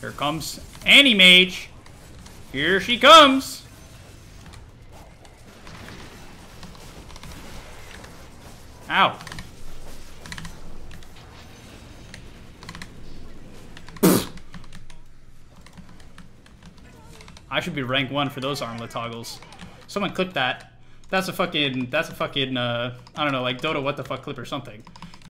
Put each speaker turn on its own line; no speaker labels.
Here comes Anti-Mage. Here she comes. Ow. I should be rank 1 for those armlet toggles. Someone clip that. That's a fucking, I don't know, like Dota what the fuck clip or something.